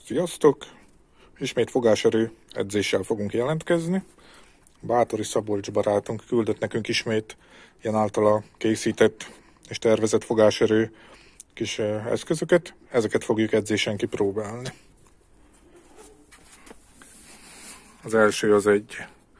Sziasztok! Ismét fogáserő edzéssel fogunk jelentkezni. Bátori Szabolcs barátunk küldött nekünk ismét ilyen általa készített és tervezett fogáserő kis eszközöket. Ezeket fogjuk edzésen kipróbálni. Az első az egy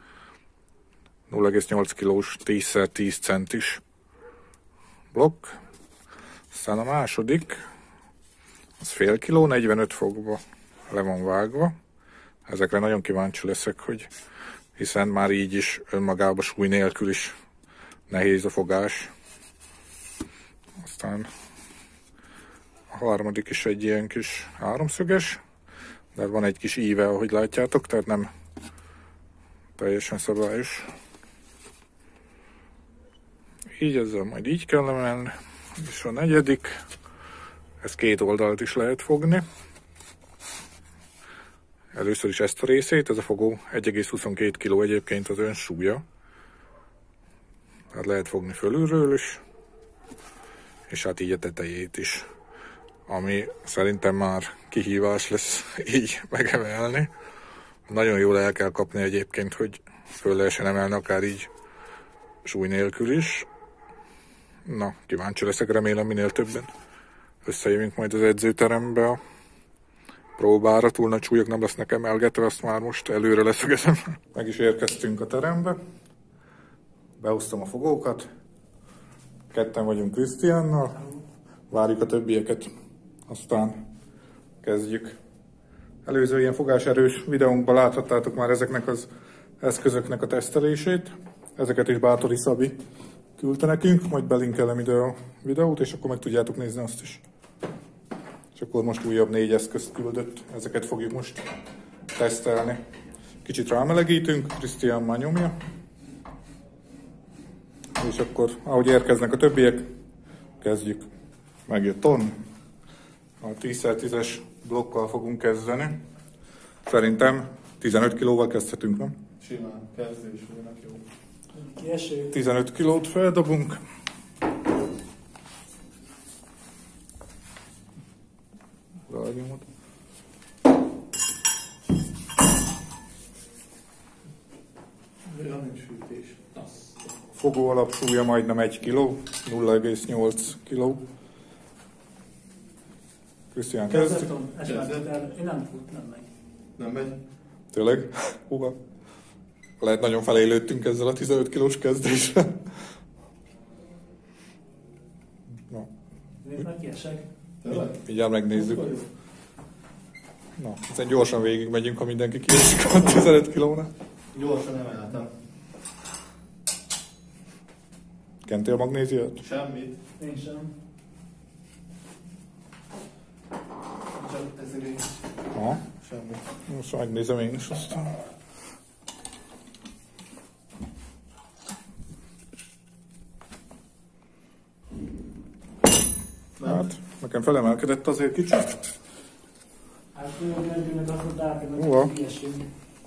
0,8 kilós 10x10 centis blokk. Aztán a második az fél kiló, 45 fokba le van vágva. Ezekre nagyon kíváncsi leszek, hiszen már így is önmagában súly nélkül is nehéz a fogás. Aztán a harmadik is egy ilyen kis háromszöges, de van egy kis íve, ahogy látjátok, tehát nem teljesen szabályos. Így ezzel majd így kell emelni. És a negyedik, ezt két oldalt is lehet fogni. Először is ezt a részét, ez a fogó 1,22 kg egyébként az önsúlya. Hát lehet fogni fölülről is, és hát így a tetejét is, ami szerintem már kihívás lesz így megemelni. Nagyon jól el kell kapni egyébként, hogy föl lehessen emelni akár így súly nélkül is. Na, kíváncsi leszek, remélem minél többen összejövünk majd az edzőterembe a próbára, túl nagy súlyok nem lesznek emelgetve, azt már most előre leszögezem. Meg is érkeztünk a terembe, behoztam a fogókat, ketten vagyunk Krisztiánnal, várjuk a többieket, aztán kezdjük. Előző ilyen fogáserős videónkban láthattátok már ezeknek az eszközöknek a tesztelését, ezeket is Bátori Szabi küldte nekünk, majd belinkelem ide a videót, és akkor meg tudjátok nézni azt is. És akkor most újabb 4 eszközt küldött, ezeket fogjuk most tesztelni. Kicsit rámelegítünk, Krisztián már nyomja. És akkor, ahogy érkeznek a többiek, kezdjük. Megjött ton. A 10x10-es blokkal fogunk kezdeni. Szerintem 15 kilóval kezdhetünk, nem? Simán, kezdés vagyok jó. 15 kilót feldobunk. Rágyomod. Olyan nincs fűtés. Fogó alapsúlya majdnem 1 kg, 0,8 kg. Krisztián kezd. Én nem megy. Nem megy? Tényleg? Húha. Lehet nagyon felélődtünk ezzel a 15 kilós kezdéssel. Na. Én meg kiesek. Mindjárt megnézzük. Na, ezen gyorsan végig megyünk, ha mindenki kiesik a 15 kilónál. Gyorsan emeltem. Kentél magnéziát? Semmit. Én sem. Csak ezért én. Aha. Semmit. Most megnézem én is aztán. Hát, nekem felemelkedett azért kicsit. Hát mentőnek azt mondták, Uha. hogy kiesünk.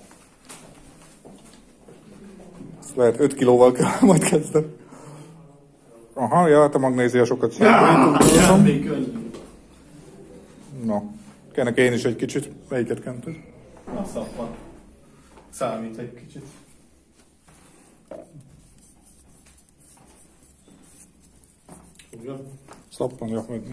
Lehet 5 kilóval kell majd kezdeni. Aha, ja, hát a magnézia sokat számít. Semmi könnyű. Na, kennek én is egy kicsit. Melyiket kented? A szappan. Számít egy kicsit. Fogja. Szappan, ja, meg.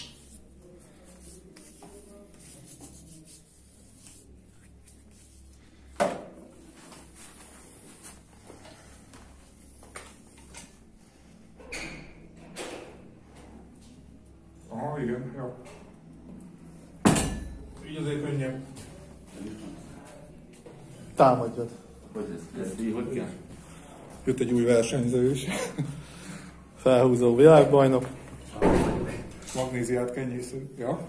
Aha, igen, jó. Így azért könnyebb. Támadjad. Hogy kell? Jött egy új versenyző is. Felhúzó világbajnok. Magnéziát kenyésző. Ja?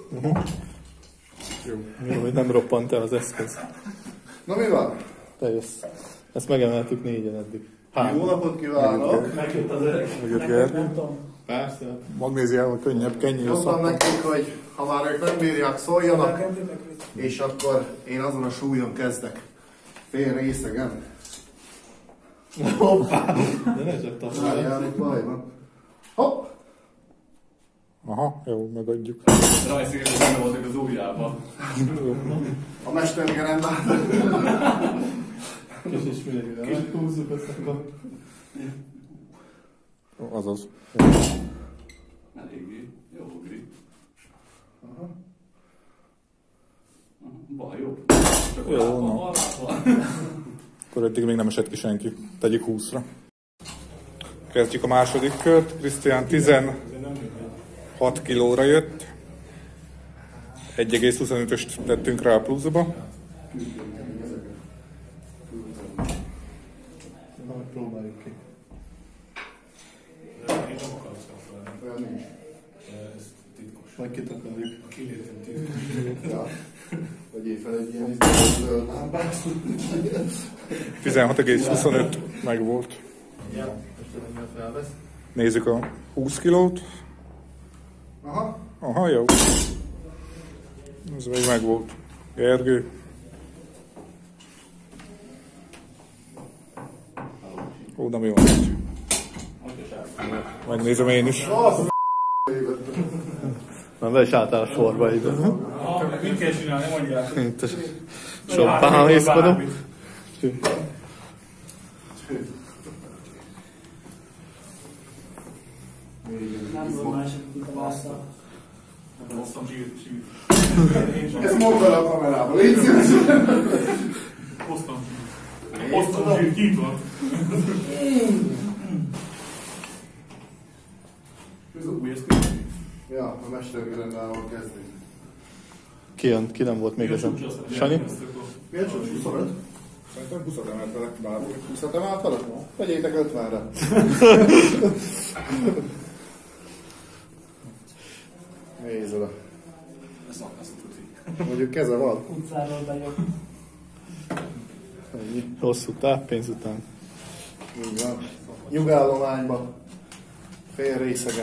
Jó. Jó, hogy nem roppant el az eszköz. Na mi van? Te jössz. Ezt megemeltük 4-en eddig. Jó napot kívánok! Megjött az öreg. Megjött Gergő. Nem tudom. Persze. Magnéziával könnyebb, kenyér Mondtam szappan. nekik, hogy ha már ők nem bírják, szóljanak, és akkor én azon a súlyon kezdek. Fél részegen. Hoppá! De ne csak tapálj. Várjál, itt baj van. Hopp! Aha, jó, megadjuk. Rajszínűleg benne voltak az ujjában. A mestergerendát. Kis ismételően. Kicsit húzzuk azt akkor. Azaz. Eléggé. Jó ugri. Baj, jó. Csak Jó, van, na. van. Akkor eddig még nem esett ki senki. Tegyük 20-ra. Kezdjük a második kört. Krisztián 16 kilóra jött. 1,25-öst tettünk rá a pluszba. Na, próbáljuk ki. Én nem akarok szakálni. Olyan nincs. Ez titkos. Majd kitakarjuk. A kilétem titkos. Ja. Vegyél fel egy ilyen zöld lámpát. 16,25 meg volt. Ja, most nem felvesz. Nézzük a 20 kilót. Aha. Aha, jó. Ez még meg volt. Gergő. Ó, nem jó. Megnézem én is. Na, be is álltál a sorba ide. Mit kell csinálni, mondják? Itt a soppán hészkodom. Nem tudom másik kitalálta. Hoztam sírt. Ezt mondd el a kamerába, légy szíves. Hoztam sírt, kint van. Ez új, ez könnyű. Ja, a mestergerendával kezdünk. Ki jön? Ki nem volt még ezen? Sanyi? Miért csak 25? Szerintem 20 emelt vele, bármi. 20 emelt vele? Vegyétek 50-re. Nézd oda. Ez azt tudni. Mondjuk keze van. Utcáról bejött. Ennyi. Hosszú táppénz után. Így van. Nyugállományba. Fél részegen.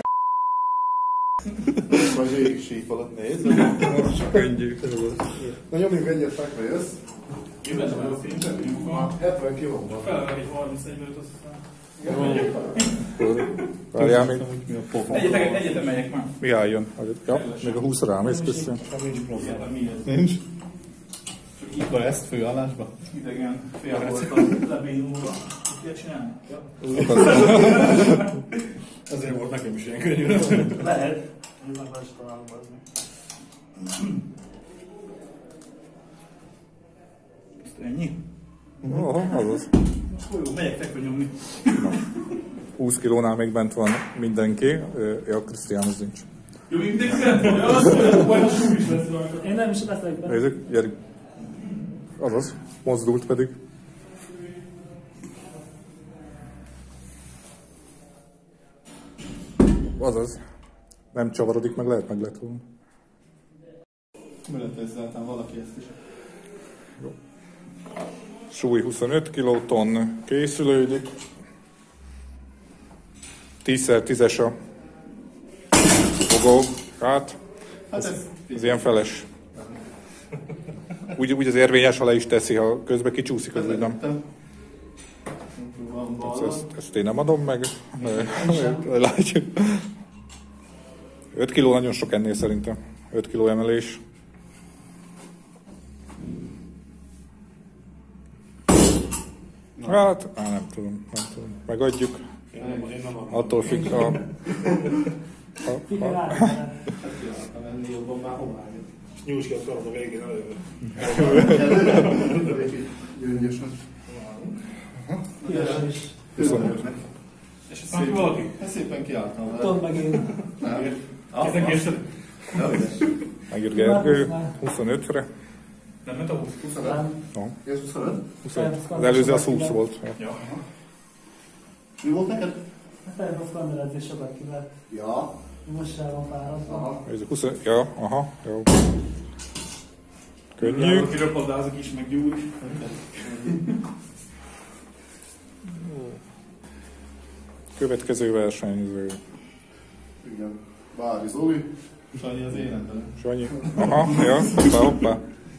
Vagy végig síp alatt. Nézd. Csak könnyű. Na nyomjunk egyet, fekve jössz. Én benne vagyok, én sem vagyok. 70 kilóban. Felelek egy 31 öt, aztán. Várjál még. Mi a pofa? Egyetem megyek már. Mihály jön. Ja, még a 20-ra rámész, Krisztián. Mi ez? Nincs? Csak itt van ezt főállásba? Idegen, fél voltam lebénulva. Mit csinálni? Azért volt nekem is ilyen könnyű. Lehet. Én meg lesz találom az meg. Ezt ennyi? Aha, azaz. Jó, megyek fekve nyomni. 20 kilónál még bent van mindenki. Ja, Krisztián az nincs. Jó, mindig szent van, azt mondom, majd a súly is lesz rajta. Én nem is leszek benne. Nézzük, gyerünk. Azaz, mozdult pedig. Azaz. Nem csavarodik, meg lehet volna. Meletezzeltem valaki ezt is. Súly 25 kilotonn készülődik. 10x10-es a fogó. Hát ez ilyen feles. Úgy az érvényes, ha le is teszi, ha közben kicsúszik, az úgy nem. Ezt én nem adom meg. Látjuk. 5 kiló nagyon sok ennél szerintem. 5 kiló emelés. Hát, nem tudom. Megadjuk. Én nem adom. Attól függ a... Figyelj rá. Ennél jobban már homály. Nyújts ki a karad a végén előre. Gyöngyösen. Ügyesen is. 25-nek. És ezt mondja valaki? Ezt szépen kiálltam vele. Tudod meg én. Kezdek később? Megír Gergő 25-re. Nem ment a 20? 25? Nem. No, Ez 25? 25. Az előző az 20 volt. Ja. Ja. Mi volt neked? Hát elhozz kamerázni sokat kivett. Ja. Most rá van fáradva. Aha. Nézzük, 20. Ja, aha, jó. Könnyű. Ja, kiröpladázok is, meg gyúr is. Következő versenyző. Igen. Bári Zoli. Sanyi az életben. Sanyi. Aha, ja, hoppá.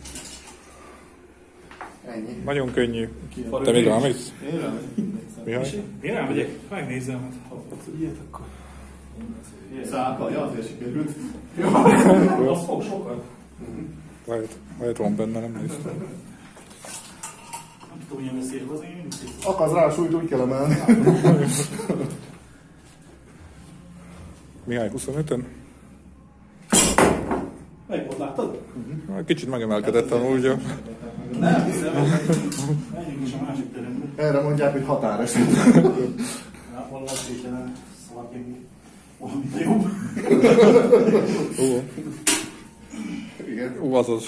Ennyi. Nagyon könnyű. Farő Te még nincs. rámész? Én rá Mihály? Én elmegyek, megnézem, hát ha tudod ilyet, akkor... Szálka, ja, azért sikerült. Az fog sokat. Lehet van benne, nem néztem. Nem tudom, milyen szép az én. Akaz rá a súlyt, úgy kell emelni. Mihály 25-ön? Meg volt, láttad? Kicsit megemelkedett amúgy. Nem hiszem. Menjünk is a másik terembe. Erre mondják, hogy határeset. Hát valami kétlen szalapjunk. Valamit jobb. Igen. Azaz.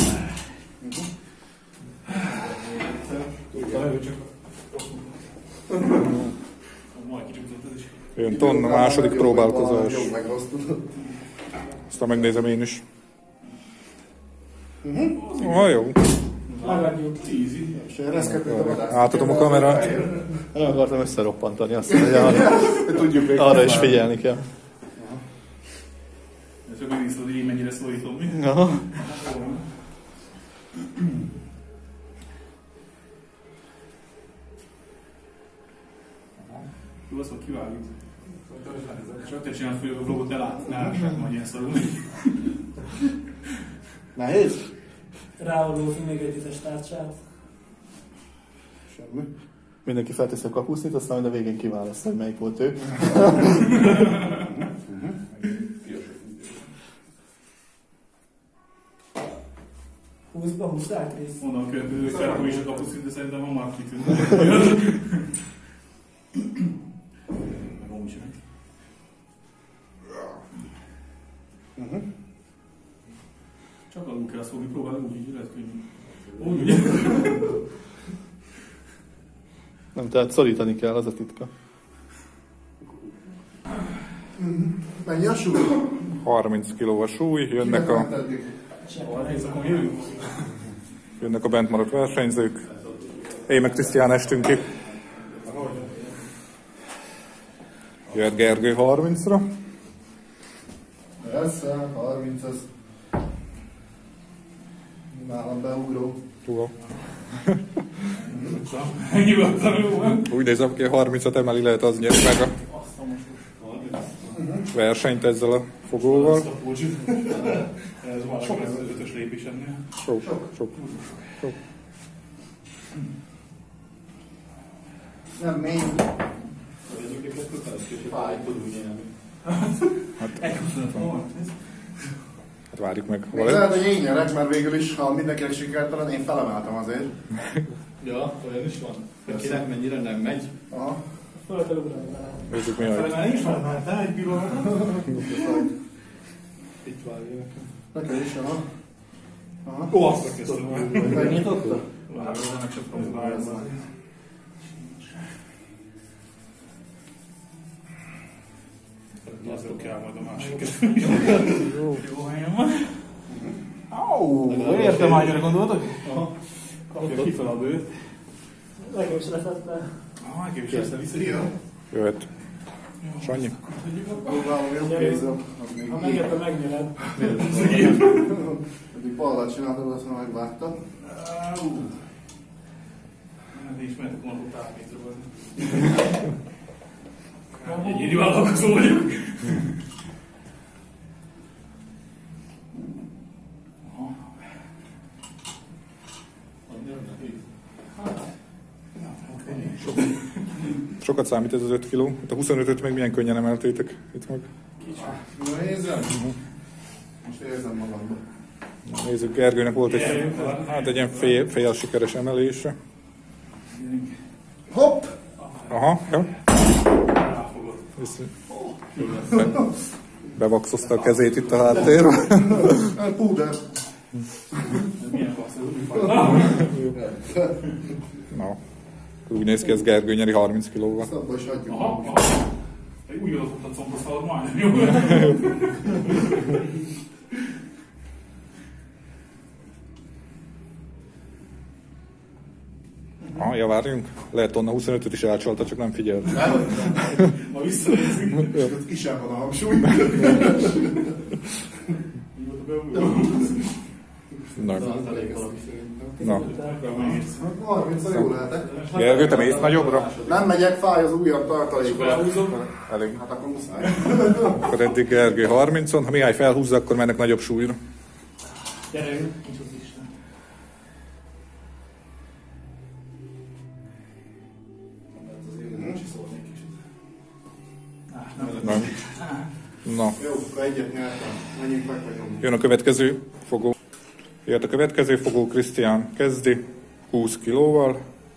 Majd kicsúszott ez is. Jön tonna, második próbálkozás. Jó, meg rossz tudod. Aztán megnézem én is. Jó. Megadjuk 10. És ereszkedünk a vadász. Átadom a kamerát. Nem akartam összeroppantani azt, hogy Tudjuk még. arra is figyelni kell. Ez csak megnézted, hogy én mennyire szólítom mi. Aha. Jó, azt mondja, kivágjuk. Csak te csinálsz fel a vlogot, ne lássák majd ilyen szarul. Nehéz? Ráoldó még egy tízes tárcsát. Semmi. Mindenki felteszi a kapusznit, aztán majd a végén kiválasztja, hogy melyik volt ő. Húszba húzzák részt. Mondom, hogy felrakom is a kapuszint, de szerintem van már kitűnt. Meg amúgy sem. Csak alul kell szólni, próbálj úgy, így lehet könnyű. Úgy, ugye? Nem, tehát szorítani kell, az a titka. Mennyi a súly? 30 kg a súly, jönnek a bent maradt versenyzők. Én meg Krisztián estünk ki. Jöhet Gergő 30-ra. Persze, 30 az. Nálam beugró. Tudom. Nyugodtan jó van. Úgy nézem, aki 30-at emeli, lehet az nyeri meg a versenyt ezzel a fogóval. Ez már sok, ez az 5-ös lépés ennél. Sok. Nem mély. Fáj, tudunk nyelni. Hát várjuk meg. Még lehet, hogy én nyerek, mert végül is, ha mindenkinek sikertelen, én felemeltem azért. Ja, olyan is van. Kinek mennyire nem megy. Aha. Föl kell ugrani vele. Nézzük mi a... Felemel nincs már, te egy pillanat. Itt várja nekem. Nekem is, aha. Aha. Ó, azt kezdtem. Megnyitotta? Várj, ennek sem próbálja. Azt kell majd a másiket. Jó helyen van. Értem már, gyere gondoltad? Aha. Kapja kifele a bőt. Nekem is lefette. Nekem is ezt vissza. Jöhet. Sanyi. Próbálom jobb kézzel. Ha megérte, megnyered. Eddig ballat csináltad, azt már megvártam. De is mehetek volna, hogy távmétről. Egyéni vállalkozó vagyok. Sokat számít ez az 5 kg. A 25-öt meg milyen könnyen emeltétek itt meg. Nézzem. Most érzem magamban. Nézzük, Gergőnek volt egy ilyen fél sikeres emelése. Hopp! Aha, jó. Bevaxozta a kezét itt a háttérben. Púder. Milyen fasz, Na, úgy néz ki, ez Gergő nyeri 30 kilóval. Ezt abba is hagyjuk. aha. Úgy adott a combaszalad, majdnem jó. Ja, várjunk. Lehet tonna 25-öt is elcsalta, csak nem figyelt. Ma visszanézzük. Ott ki sem van a hangsúly. Na. Elég valami szerintem. Na. 30-ra jól lehetek. Gergő, te mész nagyobbra? Nem megyek, fáj az ujjam tartalékra. Elég. Hát akkor muszáj. Akkor eddig Gergő 30-on, ha Mihály felhúzza, akkor mennek nagyobb súlyra. Gyere, nincs az Isten. Nem. Na, Jó, akkor egyet nyertem. Menjünk meg vagyunk. jön a következő fogó. Jött a következő fogó, Krisztián kezdi 20 kilóval.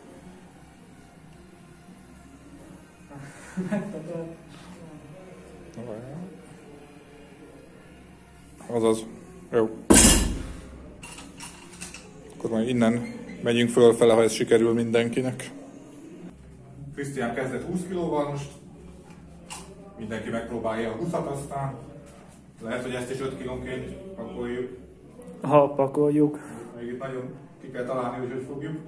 Azaz, jó. Akkor majd innen megyünk fölfele, ha ez sikerül mindenkinek. Krisztián kezdett 20 kilóval, most mindenki megpróbálja a 20-at, aztán lehet, hogy ezt is 5 kilónként pakoljuk. Ha pakoljuk. Még itt nagyon ki kell találni, hogy hogy fogjuk.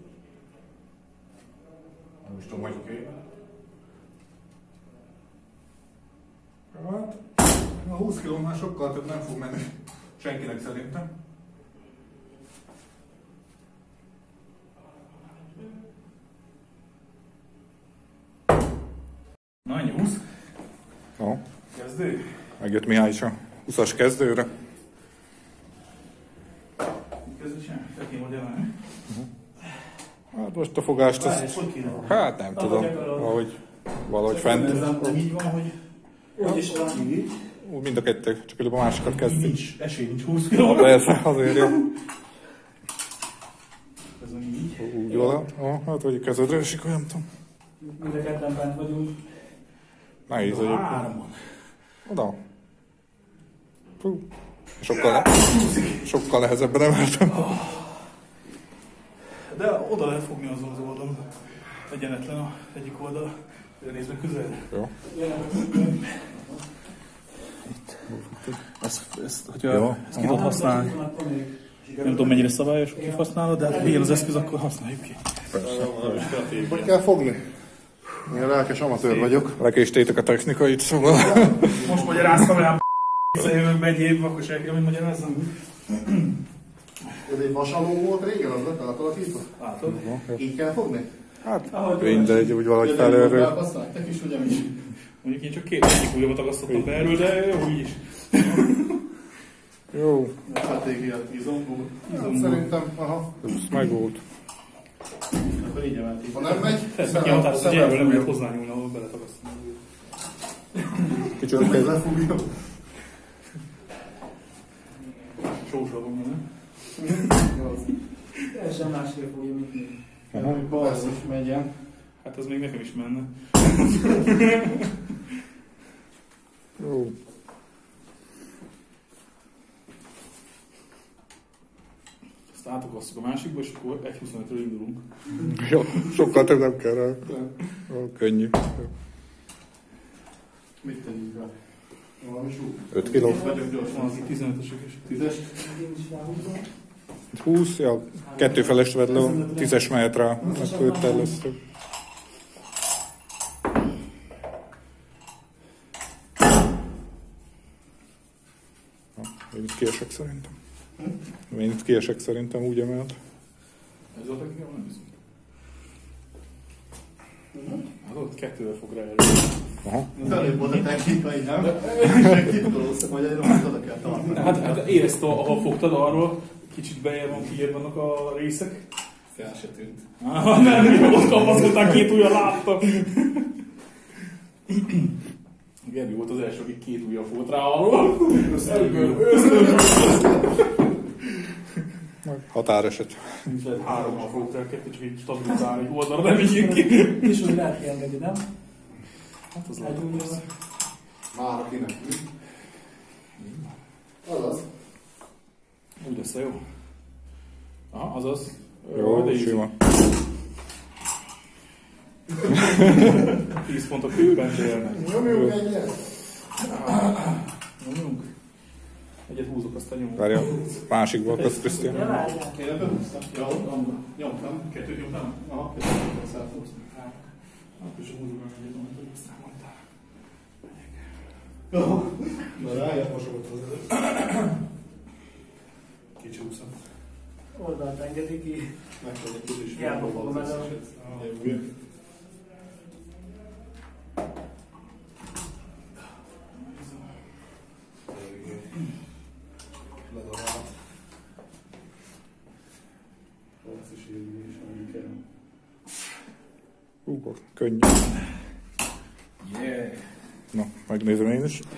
Nem is tudom, hogy oké. Hát, a 20 kilónál sokkal több nem fog menni senkinek szerintem. Na, ennyi 20. Jó, Kezdő. megjött Mihály is a 20-as kezdőre. Kezdő sem. Tekném oda jönni. Hát most a fogást Várj, azt... hogy kéne? Hát nem tudom, valahogy fent. Ez nem így van, hogy... Úgy is van. Így. Úgy mind a kettő, csak előbb a másikat kezdi. Nincs, esély nincs 20 kiló. Persze, azért jó. Ez van így. Úgy vala. Hát vagy kezedre esik, olyan nem tudom. Mind a ketten bent vagyunk. Nehéz egyébként. Háromon. Oda. Fú. Sokkal nehezebben emeltem. De oda lehet fogni azon az oldalon. Egyenetlen a egyik oldal. Nézd meg közel. Jó. Ezt, hogyha ezt ki tudod használni. Nem tudom, mennyire szabályos, hogy használod, de ha ilyen az eszköz, akkor használjuk ki. Hogy kell fogni? Én lelkes amatőr vagyok. Lekéstétek a technikait, szóval. Most magyaráztam rá a megyéb, akkor se kell, hogy magyarázzam. Ez egy vasaló volt régen, az lett átalakítva? Látod? Így kell fogni? Hát, mindegy, úgy valahogy felőről. Használtak is, ugye mi? Mondjuk én csak egyik ujjamat tagasztottam be erről, de jó így is. Jó, Stratégia, izomból. Szerintem, aha. ez meg volt. Akkor így emelték. Ha nem megy, Persze, ki határozza, hogy erről nem lehet hozzányúlni, ahol beletagasztani. Kicsit kezd. lefogja. Sósra van, nem? Teljesen másképp fogja, mint mi. Hogy basszus megyen. Hát ez még nekem is menne. Jó. Ezt átakasszuk a másikba, és akkor 1.25-ről indulunk. Jó, sokkal több nem kell rá. Jó, könnyű. Mit tegyünk rá? Valami súly. 5 kiló. Vagyok Van gyorsan. az itt 15-ösök és 10-es. 20, ja, 2 feles vedd le, 10-es mehet rá, akkor 5 lesz több. Én itt kiesek szerintem. Én itt kiesek szerintem, úgy emelt. Ez a technika, nem hiszem. Hát ott 2-vel fog rá erről. Aha. Az előbb volt a technikai, nem? Segítolsz, hogy egy rohadt oda kell tartani. Hát érezd, ahol fogtad arról, kicsit bejebb van, kijebb vannak a részek. Fel se tűnt. Nem, ott kapaszkodtál, 2 ujjal láttam. Gerbi volt az első, aki 2 ujjal fogott rá arról. Határeset. Nincs lehet 3-mal fogok rá, 2 csak így stabilizálni, egy oldalra nem vigyünk ki. És úgy lehet kiengedni, nem? Hát az Egy lehet. ujjal. Már akinek. Azaz. Úgy lesz jó. Aha, azaz. Jó, de így. sima. 10 pontok kőben élnek. Nyomjuk egyet. Nyomjunk. Egyet húzok, aztán nyomunk. Várja, másik volt az Krisztián. Ja, várjál. Én behúztam. Nyomtam. 2 nyomtam? Aha, 2-t szálltam. Akkor is húzom meg egyet, amit aztán mondtál. Na rájött mosogat hozzá. Kicsúszom. Oldalt engedi ki. Megfogja kis is. Hiába fogom el. Ledavált. Harc is írni is, ami kell. Könnyű. Yeah! Na, megnézem én is.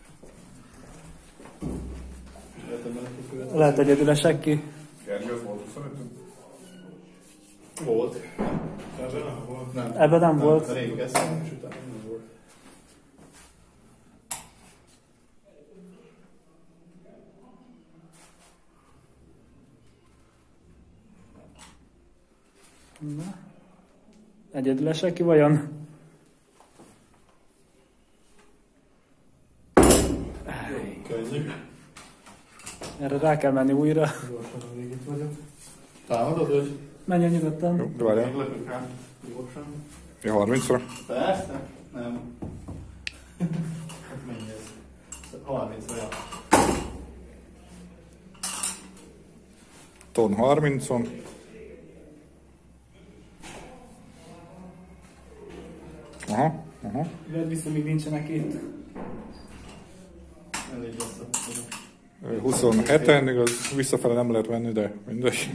Lehet egyedül esek ki. Gergő, az volt 25? Volt. Ebben nem volt. Nem. Ebben nem volt. Rég kezdtem, és utána nem volt. Na. Egyedül esek ki vajon? Könnyű. Erre rá kell menni újra. Gyorsan, amíg itt vagyok. Támadod, hogy? Menjen nyugodtan. Jó, de várjál. Meglepök rá. Gyorsan. Ja, 30-ra. Persze. Nem. Hát mennyi ez? 30-ra, ja. Ton 30-on. Aha. Vedd vissza, még nincsenek itt. Elég lesz a 27-en, igaz, visszafele nem lehet venni, de mindegy.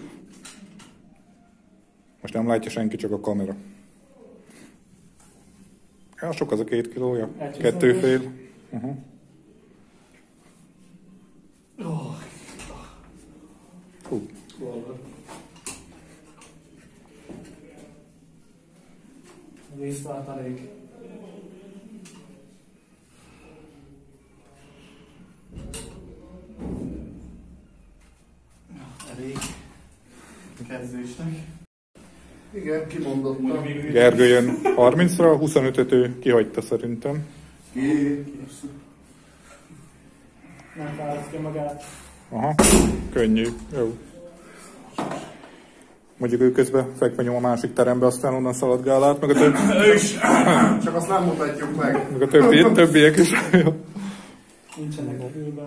Most nem látja senki, csak a kamera. Ja, sok az a 2 kilója. 2,5. Hú. Víztartalék. elég kezdésnek. Igen, kimondottam. Gergő jön 30-ra, 25-öt ő kihagyta szerintem. Nem fáradt ki magát. Aha, könnyű, jó. Mondjuk ő közben fekve nyom a másik terembe, aztán onnan szaladgál át, meg a, Csak azt nem mutatjuk meg. meg a többiek is. Jó. Nincsenek a fülbe.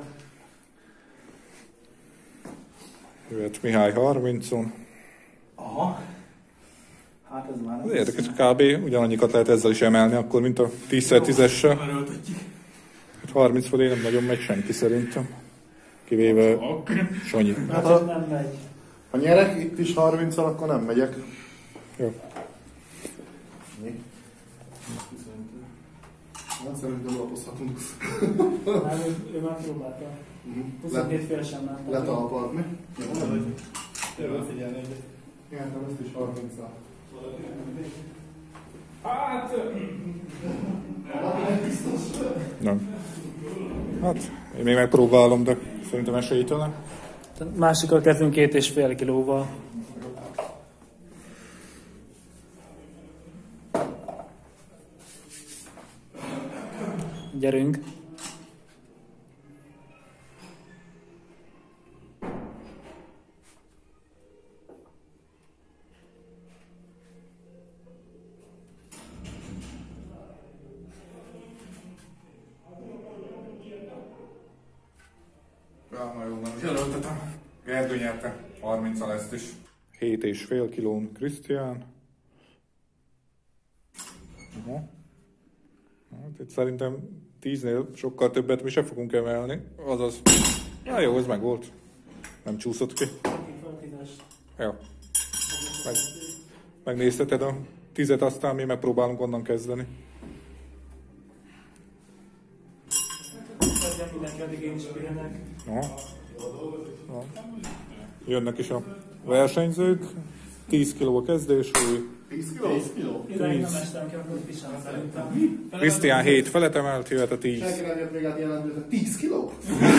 Jöhet Mihály 30-on. Aha. Hát ez már Ez érdekes, kb. Ugyanannyikat lehet ezzel is emelni, akkor, mint a 10x10-essel. Hát 30 fölé nem nagyon megy senki szerintem. Kivéve Sanyi. Hát Nem megy. ha nyerek itt is 30-al, akkor nem megyek. Jó. Mi? Hát szerintem lapozhatunk. Nem, ő már próbálta. 27 fél sem látta. Letalpadni. Jó, figyelni egyet. Igen, ezt is 30-al. Nem. Hát, én még megpróbálom, de szerintem esélytelen. Másikkal kezdünk 2,5 kilóval. Gyerünk. Ja, na jó, nem jelöltetem. Gergő nyerte 30-al ezt is. 7,5 kilón Krisztián. Hát itt szerintem 10-nél sokkal többet mi se fogunk emelni. Azaz, na jó, ez meg volt. Nem csúszott ki. Jó. Megnézteted a 10-et, aztán mi megpróbálunk onnan kezdeni. Mindenki addig én is pihenek. Aha. Ja. Jönnek is a versenyzők. 10 kiló a kezdés. 10 kiló? 10 kiló. Idáig nem estem ki, akkor pisán szerintem. Krisztián 7 felet emelt, jöhet a 10. Senki nem jött még át jelentő, hogy 10 kiló?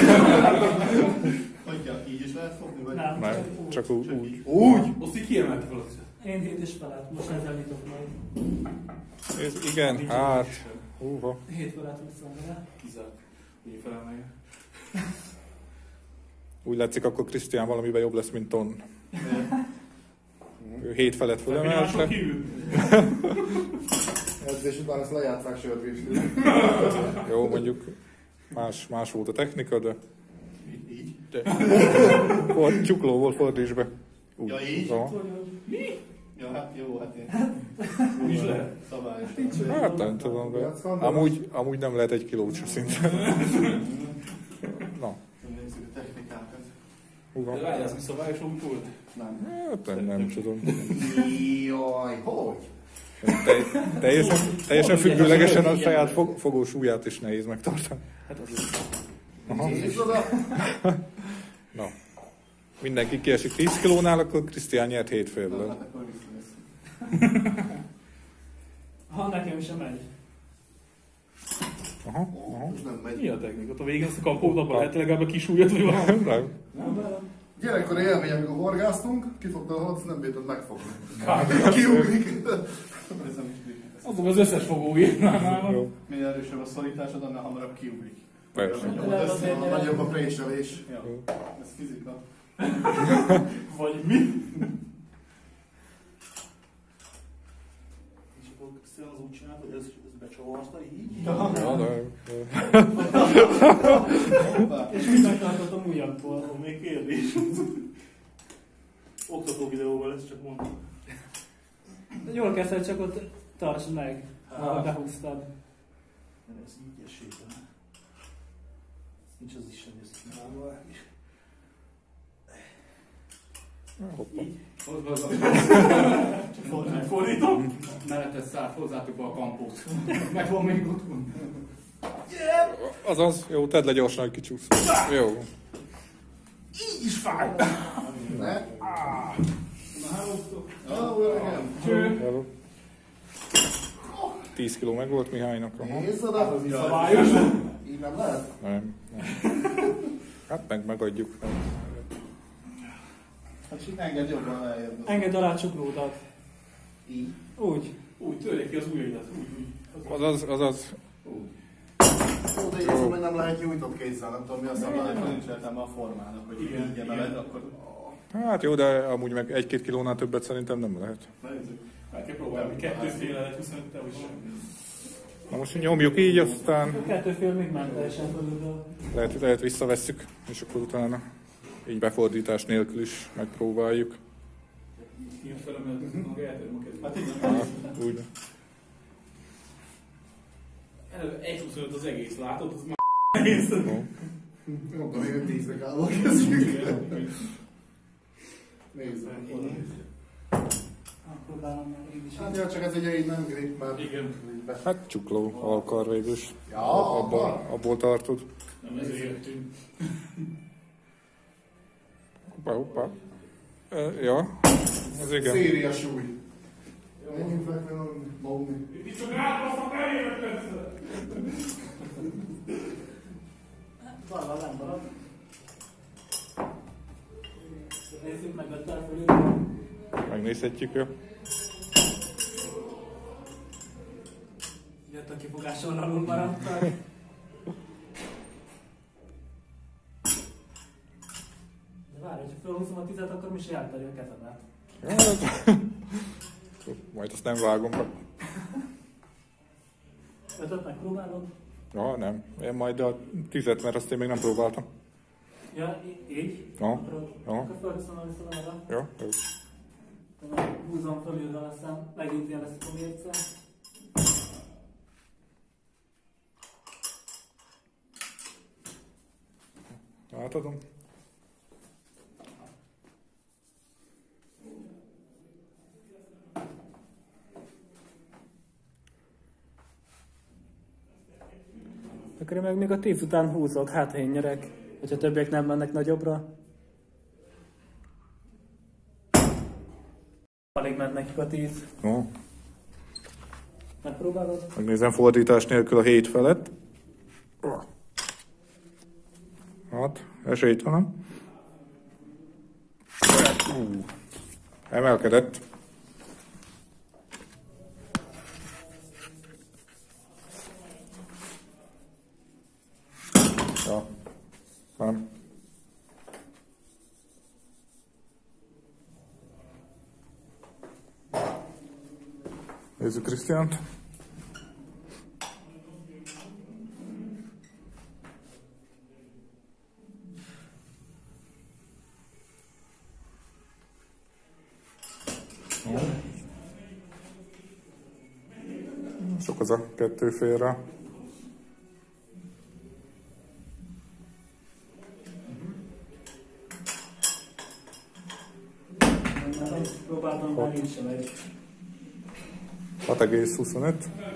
Hagyja, így is lehet fogni, vagy? Nem, Nem, csak úgy. Úgy? Azt így kiemelte valaki. Én 7 és felett, most ezzel nyitok majd. Ez, igen, hát. Húha. 7 felett húztam vele. Kizárt. Úgy felemelje. Úgy látszik, akkor Krisztián valamiben jobb lesz, mint Ton. Ő 7 felett fölemelte. Edzés után ezt lejátszák sörvésni. Jó, mondjuk más volt a technika, de Így. Csukló volt fordítsbe. Úgy. Ja, így? Aha. Ja, hát jó, hát én. Úgy is lehet. Szabályos. Hát nem tudom, de amúgy nem lehet 1 kilót se szinte. Na. Nézzük a technikákat. De várj, ez mi szabályos úgy volt? Nem. Hát nem tudom. Jaj, hogy? Teljesen függőlegesen a saját fogósúlyát is nehéz megtartani. Hát az is. Nézd oda! Na. Mindenki kiesik 10 kilónál, akkor Krisztián nyert hétfőből. Hát akkor visszamész. Ha nekem sem megy. Aha. Ez nem megy. Mi a technika? Ott a végén azt a kampót, abban lehet legalább a kis ujjat, vagy valami? Nem. Gyerekkori élmény, amikor horgáztunk, kifogta a halat, nem bírtad megfogni. Kiugrik. Ez nem is bírja. Azok az összes fogógép nálam. Jó. Minél erősebb a szorításod, annál hamarabb kiugrik. Persze. Nagyobb a préselés. Ja. Ez fizika. Vagy mi? És akkor Krisztián az úgy csinált, hogy ez becsavarta így. Ja, de... És mit megtartottam ujjakból? Akkor még kérdés. Oktató videóval ezt csak mondom. Jól kezdted, csak ott tartsd meg, ha behúztad. Nem, ez így esélytelen. Nincs az Isten eszembe is. Hoppá. Csak fordítom. Mellette szállt hozzátok be a kampót. Meg van még ott. Azaz, jó, tedd le gyorsan, hogy kicsúsz. Jó. Így is fáj. Ne? Na hálóztok. Ah, öregem. Hello. 10 kiló meg volt Mihálynak. Aha. Nézd oda. Szabályos. Így nem lehet? Nem. Hát megadjuk. Hát csak engedd jobban lejjebb. Engedd alá csuklódat. Így. Úgy. Úgy törjek ki az ujjaidat. Úgy. Azaz. Ó, de érzem, hogy nem lehet nyújtott kézzel, nem tudom mi a szabály. Nincs értelme a formának, hogy Igen, így igen. emeled, akkor... Hát jó, de amúgy meg 1-2 kilónál többet szerintem nem lehet. Nézzük. Meg kell próbálni. 2 féle lehet 25-tel, vagy sem. Na most nyomjuk így, aztán A 2 fél még ment teljesen fölülről. lehet visszavesszük, és akkor utána így befordítás nélkül is megpróbáljuk. Ilyen felemeltet a eltöröm a kezét. Hát igen. Hát, úgy. Előbb 1.25 az egész, látod? Az már egész. Jó. Mondtam, hogy 10-re állva kezdjük. Nézzük. Próbálom meg így is. Hát ja, csak ez ugye így nem grip, mert... Igen. Hát csukló alkar végül is. Ja, Abból tartod. Nem ezért jöttünk. Hoppá. Ja, ez igen. Széria súly. Menjünk fekve, magni. Itt csak átbasznak elének persze. Valahol nem marad. Nézzük meg a fölülről. Megnézhetjük, jó? Jött a kifogáson alul maradtak. De várj, hogyha felhúzom a 10-et, akkor mi se elteri a kezemet. Hát, majd azt nem vágom be. 5-öt megpróbálod? Ja, nem. Én majd a 10-et, mert azt én még nem próbáltam. Ja, így? Ja, Akkor ja. felhúzom a vissza. Ja, jó. Húzom fölülről, aztán megint ilyen lesz a mérce. Átadom. Akkor én meg még a 10 után húzok, hát én nyerek, hogyha többiek nem mennek nagyobbra. Alig ment nekik a 10. Jó. Megpróbálod? Megnézem fordítás nélkül a 7 felett. Hát, esélytelen. Emelkedett. Ja, nem. Nézzük Krisztiánt. Sok az a 2 félre. Próbáltam már én sem egy. 6,25.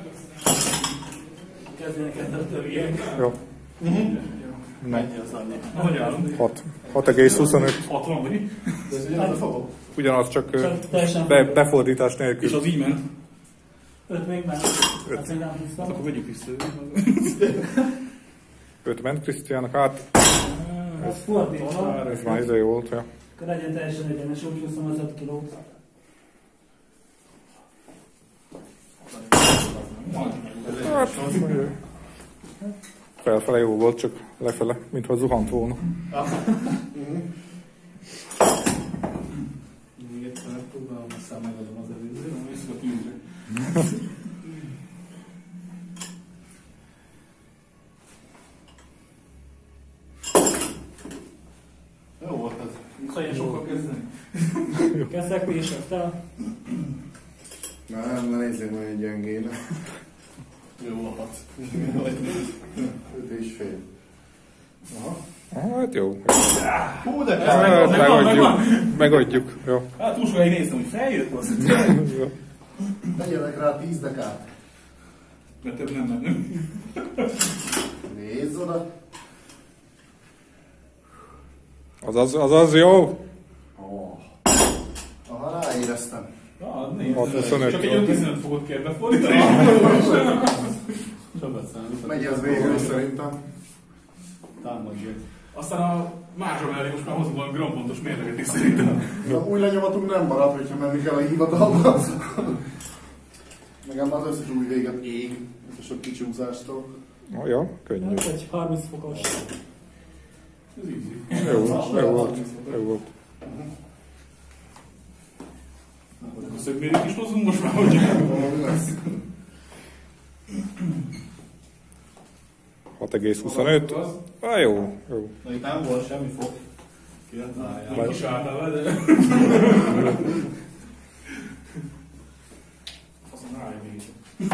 Kezdjenek el a többiek. Jó. Mennyi az annyi? Ahogy állunk? 6,25. 60 vagy? De ez ugyanaz a fogó? Ugyanaz, csak teljesen befordítás És nélkül. az így ment? 5 még ment. Hát még nem hiszem. Akkor vegyük vissza. 5 ment Krisztiánnak, hát Ez fordítva. ez már ide volt, ja. Akkor legyen teljesen egyenes, úgy húzom az 5 kilót. Hát, felfele jó volt, csak lefele, mintha zuhant volna. Még egyszer megpróbálom, aztán megadom az előző. Visszük a 10-re. Jó volt ez. Szóval sokkal kezdeni. Kezdek pésektel. Nem, ne nézzél olyan gyengén. Jó a 6. 5,5. Hát jó. Hú, de Hát, megadjuk. Jó. Hát túl sokáig néztem, hogy feljött az. Legyenek rá 10 dekát. Mert több nem mennünk. Nézz oda. Azaz jó. Aha, ráéreztem. Ah, nézd. 6,25. Csak egy 15 fogod kell befordítani. Sokat számít. Megy az végül szerintem. Támadjék. Aztán a másra mellé most már hozunk valami grampontos mérleget is szerintem. Na, új lenyomatunk nem marad, hogyha menni kell a hivatalba. Nekem az összes új véget ég. A sok kicsúszástól. Ja, könnyű. Ez egy 30 fokos. Ez easy. Jó volt. Jó volt. A szögmérőt is hozunk most már, hogy... Valami lesz. 6,25. Ah, jó. Na itt nem volt semmi fog. Kiadálják. Nem is álltál vele, de... Azon ráj még.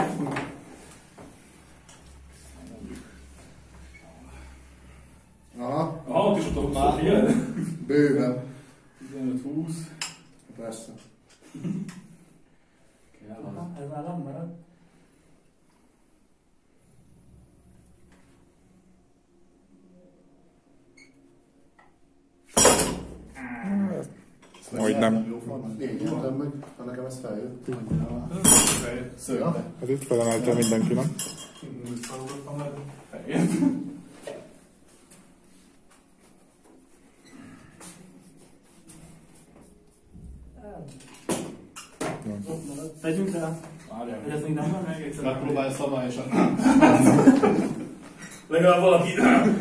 Aha, Aha, ott is ott a 20, figyelj? bőven. 15-20. Persze. Kell az. Aha, ez már nem marad. Majdnem. Jó formán. Én jöttem meg, ha nekem ez feljött. Szőtte. Hát itt felemelte mindenkinek. Visszahallgattam le, feljött. Ott marad. Tegyünk rá. Várjál, Hogy ez még nem van? meg egyszer. Megpróbálj szabályosan. Legalább valaki...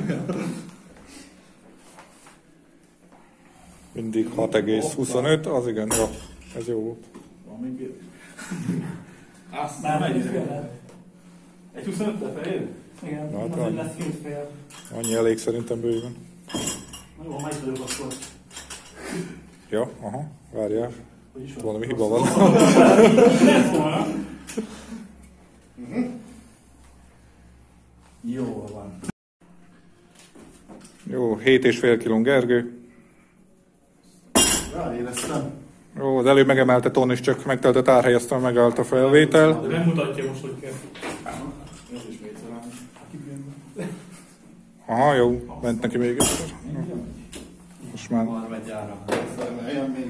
Mindig 6,25, az igen, jó. Ez jó volt. Van még kérdés? Azt Már megy egy ide. fél. Egy 25-te fejér? Igen, Na, hát azért annyi. lesz 2 fél. Annyi elég szerintem bőven. Na jó, ha itt vagyok akkor. Ja, aha, várjál. Hogy is van? Valami hiba van. Ez volna. Jó van. Jó, 7,5 kiló Gergő. Ráéreztem. Jó, az előbb megemelte ton is, csak megtelt a tárhely, aztán megállt a felvétel. De nem mutatja most, hogy kell. Ez is még talán. Aha, jó, ment neki még egyszer. Most már Már megy ára. Emeljen még.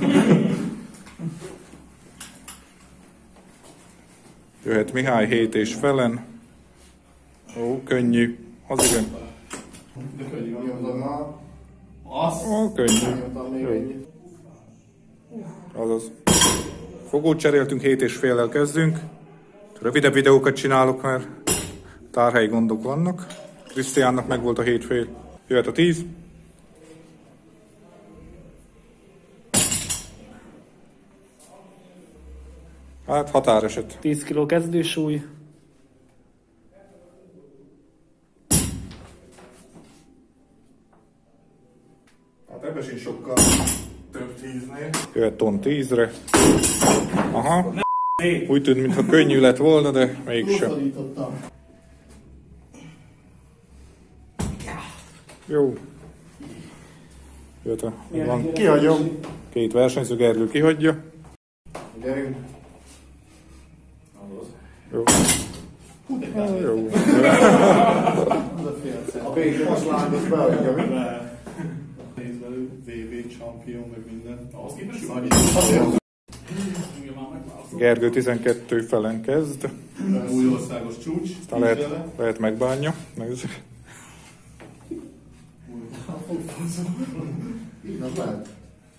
jöhet Mihály 7 és felen. Ó, könnyű. Az igen. De könnyű van. Nyomtam már. Azt. Ó, könnyű. Nyomtam még ennyit. Azaz. Fogót cseréltünk, 7,5-lel kezdünk. Rövidebb videókat csinálok, mert tárhelyi gondok vannak. Krisztiánnak meg volt a 7,5. Jöhet a 10. Hát határeset. 10 kg kezdősúly. Hát ebben sincs sokkal több 10-nél. Jöhet ton 10-re. Aha. Úgy tűnt, mintha könnyű lett volna, de mégsem. Túlszorítottam. Jó. Jött a... Van Kihagyom. két versenyző, Gergő kihagyja. Gyerünk. Jó. Jó. A végén azt lángos beadja, mi? VB champion, meg minden. Ahhoz képest Gergő 12 felen kezdd. Új országos csúcs. Aztán lehet megbánja. Nézzük. Így az lehet.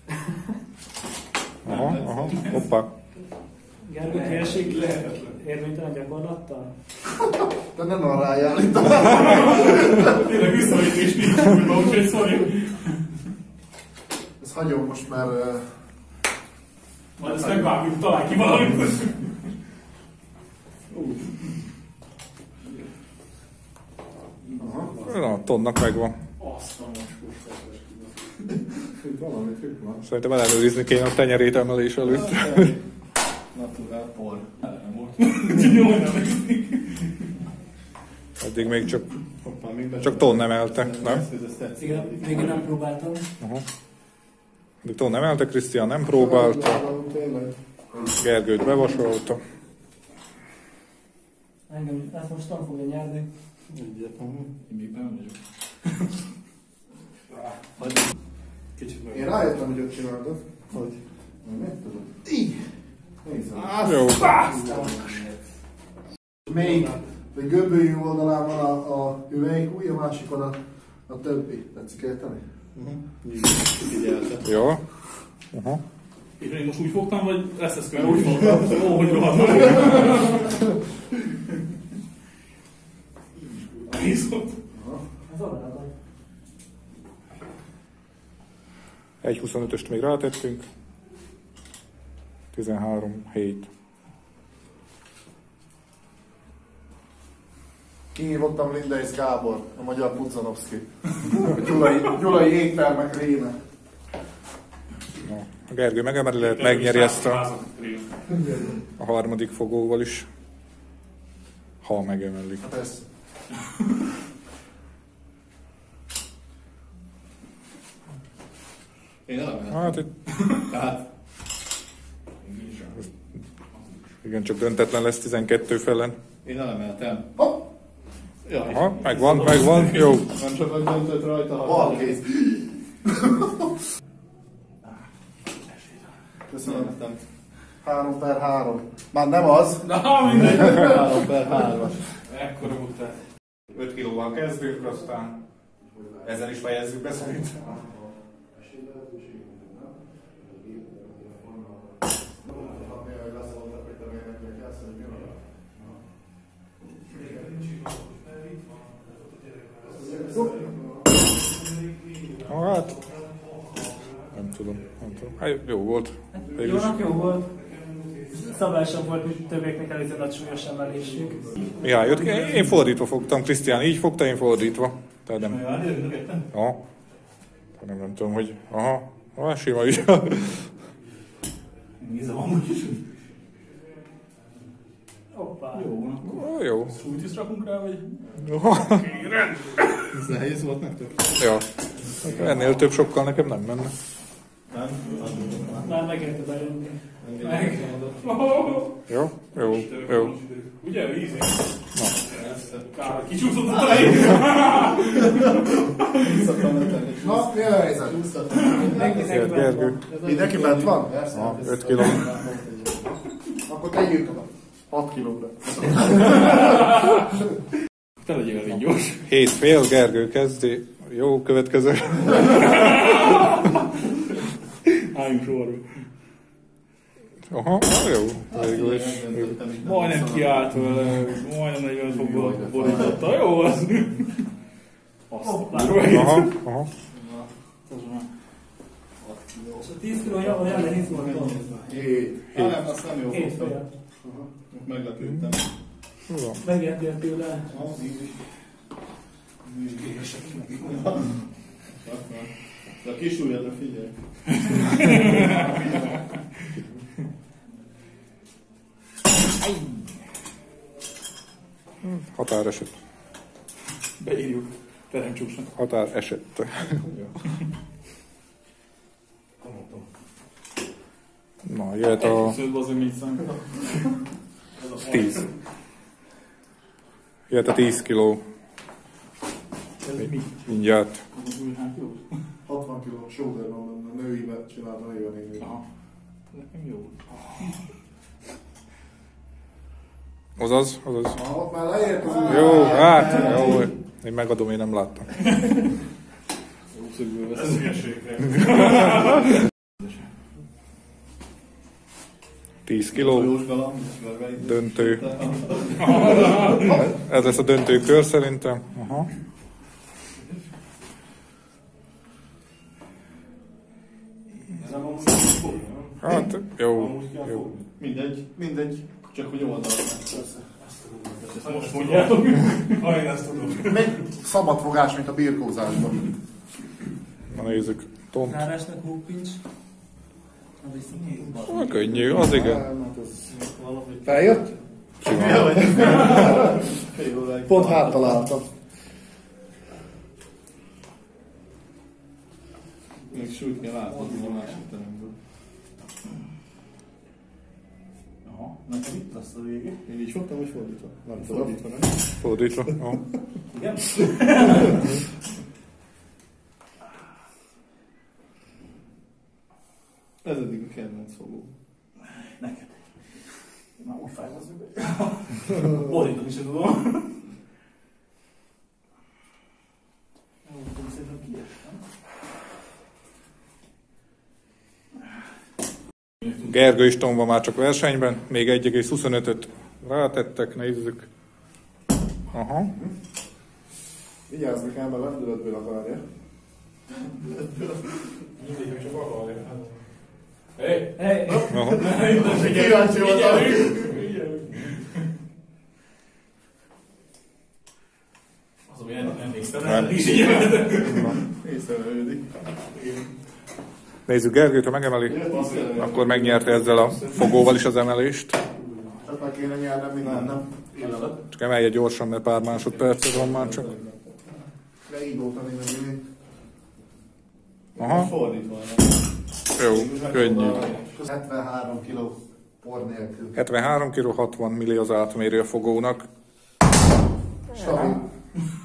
Aha. Hoppá. Gergő, kiesik érvénytelen gyakorlattal? De nem van rájár. tényleg visszaütés nincs, úgyhogy sorry. Ezt hagyom most, mert... Majd ezt megvágjuk, találj ki valamit. Na, Tonnak megvan. Azt a mocskos. Itt valami trükk van. Szerintem ellenőrizni kéne a tenyerét emelés előtt. Naturál por. Eddig még csak Hoppá, még Ton nem emelte, nem? Igen, végén nem próbáltam. De Ton nem emelte, Krisztián nem próbálta, Gergőt bevasolta. Engem ezt most nem fogja nyerni. Én még nem vagyok. Kicsit meg. Én rájöttem, hogy ott csináltad. Hogy? Meg tudod. Így. Nézzem. Jó. Még a göbbölyű oldalán van a hüvelykúj, a másikon a többi. Tetszik érteni? Figyelte. Jó. Aha. Én most úgy fogtam, vagy lesz ez könnyű? Úgy fogtam. Ó, hogy van. Nézott. Ez odaadom. 1.25-öst még rátettünk. 13.7. Kihívottam Lindeis Gábor, a magyar Pudzanovszki. Gyulai éttermek réme. A Gergő megemeli, lehet megnyeri ezt a harmadik fogóval is. Ha megemelik. Hát ez. Én elemeltem. Hát itt Tehát... igen, csak döntetlen lesz 12 felen. Én elemeltem. Hopp! Jaj. Aha, megvan, jó. Nem sokat döntött rajta, ha... Bal kéz. Köszönöm. 3/3. Már nem az. Na, mindegy. 3/3-as. Ekkora után. 5 kilóval kezdünk, aztán ezzel is fejezzük be szerintem. Hát, nem tudom. Hát, jó volt. Jónak jó volt. Szabályosabb volt, mint többieknek előtt nagy súlyos emelésük. Mihály jött ki, én fordítva fogtam, Krisztián így fogta, én fordítva. Tehát nem. Aha. Nem tudom, hogy... Aha, sima is. Nézze, van úgy is. Hoppá. Jó van akkor. Jó. Súlyt is rakunk rá, vagy? Ez nehéz volt nektek? Ja. Ennél több sokkal nekem nem menne. Nem? Már megérte bejönni. Meg. Jó? Jó. Ugye, easy? Na. Kár, kicsúszott a elején. Na, mi a helyzet? Szia, Gergő. Mindenki bent van? 5 kiló. Akkor tegyük oda. 6 kilóra. Te legyél elég gyors. 7,5, Gergő kezdi. Jó, következő. Álljunk sorba. Aha, jó. Végül is. Majdnem kiállt vele, majdnem 40 fokból borította. Jó az. Aha. És a 10 kiló olyan nehéz volt. 7. Nem, azt nem jó 7 fogtam. fél. Meglepődtem. Jó. Megértél tőle. De a kis ujjadra figyelj. határeset. Beírjuk. Teremtsúsnak. Határeset. Na, jöhet a Sződ azért még szám. 10. Jöhet a 10 kiló. Ez mi? Mindjárt. Az új hátjó? 60 kiló shoulder van benne, nőibe csináltam, nőibe. Aha. Nekem jó. Azaz. Ott már leért az új. Jó, hát, jó. Én megadom, én nem láttam. Jó szögből vesz. Ez hülyeségre. 10 kiló. Jó galamb, Döntő. Ez lesz a döntő kör szerintem. Aha. Hát, jó. Mindegy. Csak hogy oldalnak. Most mondjátok. Ha én ezt tudom. Még szabad fogás, mint a birkózásban. Na nézzük. Tont. Hárásnak hópincs. Könnyű, az igen. Feljött? Pont háttaláltam. Még súlyt kell látni a másik teremből. Aha. Nekem itt lesz a vége. Én így fogtam, vagy fordítva? Nem tudom. Fordítva, nem? Fordítva. Jó. Igen? Ez eddig a kedvenc fogó. Neked. Már úgy fáj az üveg. Fordítani sem tudom. Szerintem kiestem. Gergő és Tomba már csak versenyben. Még 1,25-öt rátettek, nézzük. Aha. Vigyázz nekem, mert lendületből akarja. Mindig csak akarja. Hey! Aha. Kíváncsi voltam. Az, ami nem néztem Nem. el, is így Észrevelődik. Nézzük, Gergőt, ha megemeli, akkor megnyerte ezzel a fogóval is az emelést. Tehát meg kéne nyernem minden, nem? Csak emelje gyorsan, mert pár másodpercet van már csak. Leígótani meg én. Aha. Fordítva. Jó, könnyű. 73 kiló por nélkül. 73 kg, 60 milli az átmérő a fogónak. Stabil.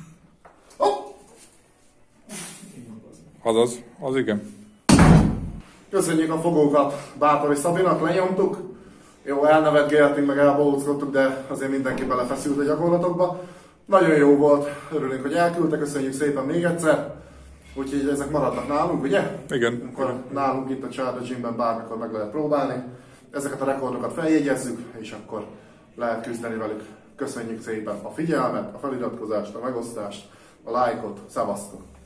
Azaz, az igen. Köszönjük a fogókat Bátori Szabinak, lenyomtuk. Jó, elnevetgéltünk, meg elbóckodtuk, de azért mindenki belefeszült a gyakorlatokba. Nagyon jó volt, örülünk, hogy elküldtek, köszönjük szépen még egyszer. Úgyhogy ezek maradnak nálunk, ugye? Igen. Akkor nálunk itt a Csárda Gymben bármikor meg lehet próbálni. Ezeket a rekordokat feljegyezzük, és akkor lehet küzdeni velük. Köszönjük szépen a figyelmet, a feliratkozást, a megosztást, a lájkot, szevasztok!